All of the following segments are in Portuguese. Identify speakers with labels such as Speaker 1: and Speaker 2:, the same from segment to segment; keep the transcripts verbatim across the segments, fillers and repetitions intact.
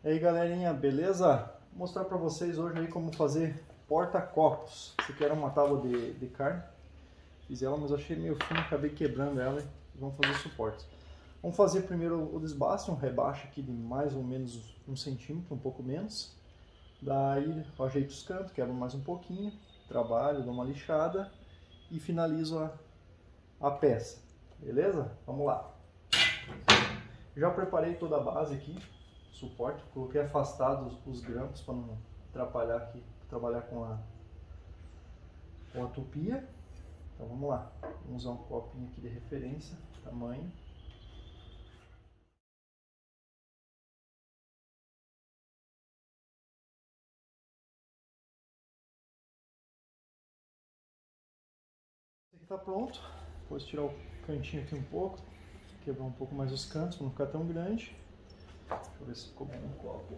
Speaker 1: E aí galerinha, beleza? Vou mostrar para vocês hoje aí como fazer porta-copos. Essa aqui era uma tábua de, de carne. Fiz ela, mas achei meio fina, acabei quebrando ela e vamos fazer suportes. Vamos fazer primeiro o desbaste, um rebaixo aqui de mais ou menos um centímetro, um pouco menos. Daí eu ajeito os cantos, quebro mais um pouquinho, trabalho, dou uma lixada e finalizo a, a peça. Beleza? Vamos lá. Já preparei toda a base aqui, suporte, coloquei afastados os grampos para não atrapalhar aqui, trabalhar com a, com a tupia. Então vamos lá, vamos usar um copinho aqui de referência, tamanho. Esse aqui está pronto, depois tirar o cantinho aqui um pouco, quebrar um pouco mais os cantos para não ficar tão grande. Deixa eu ver se ficou bom no copo.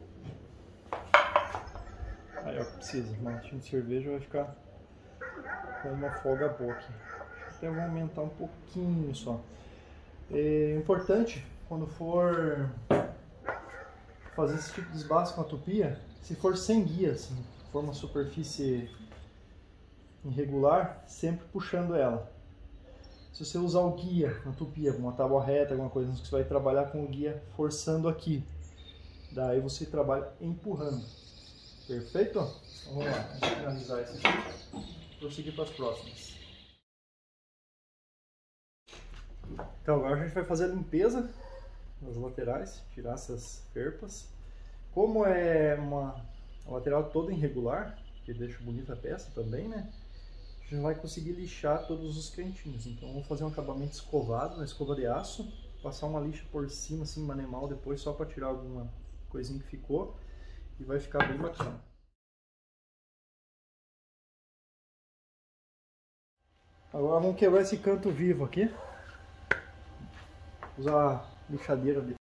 Speaker 1: Aí ó, precisa, um latinho de cerveja vai ficar com uma folga boa aqui. Até vou aumentar um pouquinho só. É importante quando for fazer esse tipo de desbaste com a tupia, se for sem guia, assim, for uma superfície irregular, sempre puxando ela. Se você usar o guia na tupia, uma tábua reta, alguma coisa, você vai trabalhar com o guia forçando aqui. Daí você trabalha empurrando. Perfeito? Então vamos lá, vamos finalizar esse aqui e prosseguir para as próximas. Então agora a gente vai fazer a limpeza das laterais, tirar essas ferpas. Como é uma a lateral toda irregular, que deixa bonita a peça também, né? A gente vai conseguir lixar todos os cantinhos. Então vou fazer um acabamento escovado, na escova de aço, passar uma lixa por cima, assim, manual depois, só para tirar alguma coisinha que ficou, e vai ficar bem bacana. Agora vamos quebrar esse canto vivo aqui. Usar a lixadeira de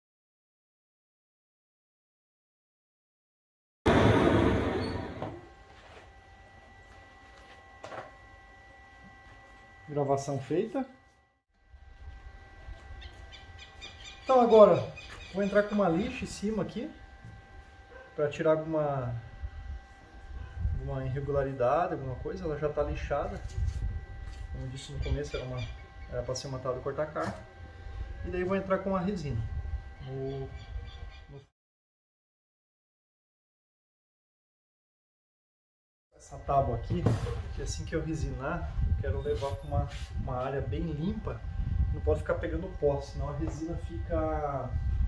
Speaker 1: gravação feita. Então agora vou entrar com uma lixa em cima aqui para tirar alguma, alguma irregularidade, alguma coisa. Ela já está lixada. Como eu disse no começo, era uma era para ser uma tábua de cortar carne. E daí vou entrar com a resina. No, no... Essa tábua aqui, que assim que eu resinar, eu quero levar para uma, uma área bem limpa. Não pode ficar pegando pó, senão a resina fica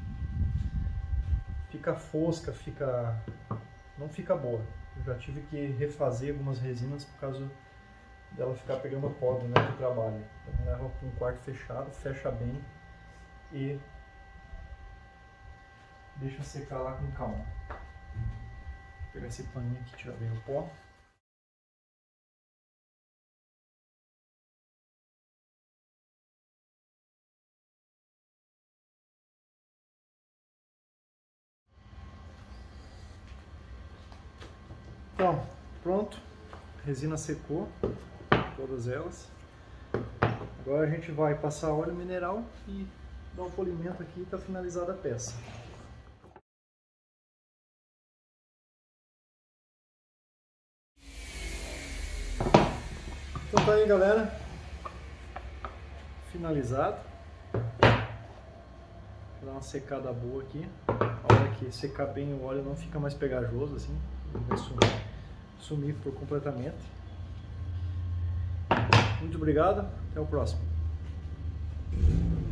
Speaker 1: fica fosca, fica não fica boa. Eu já tive que refazer algumas resinas por causa dela ficar pegando pó durante o trabalho. Então leva para um quarto fechado, fecha bem e deixa secar lá com calma. Vou pegar esse paninho aqui, tirar bem o pó. Então, pronto, a resina secou, todas elas. Agora a gente vai passar óleo mineral e dar um polimento aqui e está finalizada a peça. Então tá aí galera, finalizado. Vou dar uma secada boa aqui. A hora que secar bem o óleo não fica mais pegajoso assim. Ele vai sumir, sumir por completamente. Muito obrigado, até o próximo.